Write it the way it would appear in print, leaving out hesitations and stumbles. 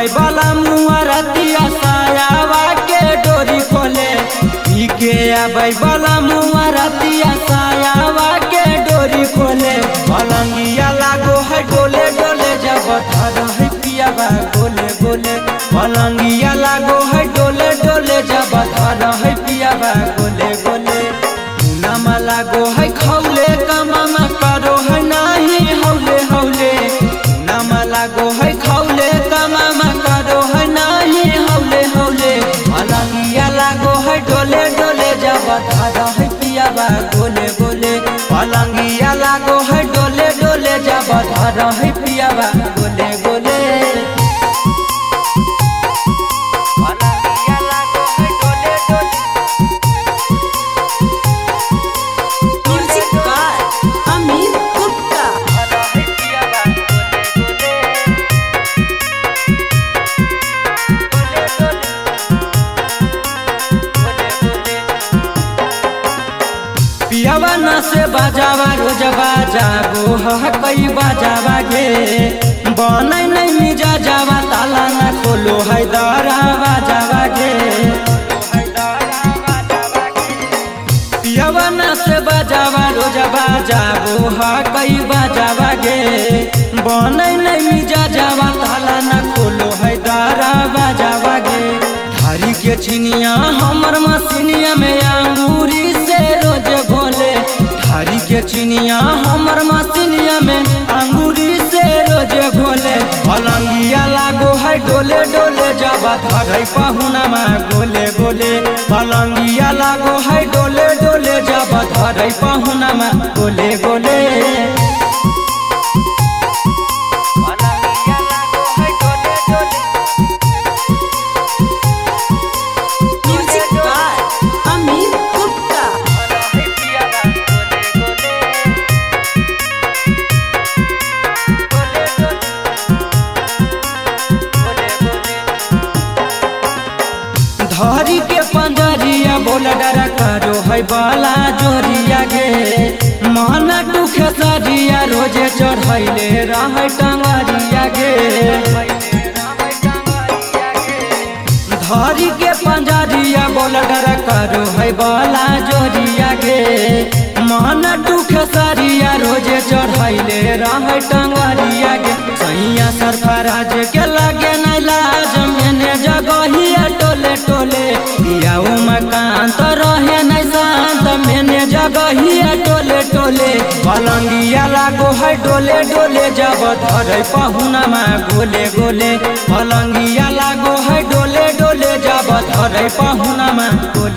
अबै वाला मुआ रतिया सायावा के डोरी खोले के अबै वाला मुआ रतिया सायावा के डोरी खोले पलंगिया लागो है डोले डोले जब धर है पियावा गोले गोले पलंगिया लागो है डोले डोले जब धर है पियावा गोले गोले मुनामा लागो है खौले कमामा करो है नाही हौले हौले मुनामा लागो है खौले कमामा करो है नाही हौले हौले पलंगिया लागो है डोले डोले जब धर है पियावा गोले गोले पलंगिया लागो है डोले डोले जब धर है पियावा गोले गोले पियावा न से बाजावा रोज बाजाबो कई बाजावा गे बनै नहीं मिजा जावा ताला न खोलो है दरा बाजावा गे पियावा न से बाजावा रोज बाजाबो कई बाजावा गे बनै नहीं मिजा जावा ताला न खोलो है दरा बाजावा गे धारी के छिनिया हमर मसीनिया में अंगूरी से रोज भोले धारी के चिनिया हमर मसीनिया में अंगूरी से रोज भोले पलंगिया लागो है डोले डोले जब धरै पहुना में गोले गोले पलंगिया लागो है डोले डोले जब धरै पहुना में गोले गोले धरी के पंजरिया बोल डरा करो है बाला जोरिया गे मन दुखे सरिया रोजे चढ़ैले रह टंगरिया गे धरी के पंजरिया बोल डरा करो है बाला जोरिया गे मन दुखे सरिया रोजे चढ़ैले रह टंगरिया गे सैया सरफराज के लगे नहीं लाज मैंने जगहिया टोले टोले पियाऊ मकान तो रहे नहीं शांत मैंने जगहिया टोले टोले पलंगिया लागो है डोले डोले जब धरै पहुना में गोले गोले पलंगिया लागो है डोले डोले जब धरै पहुना में गोले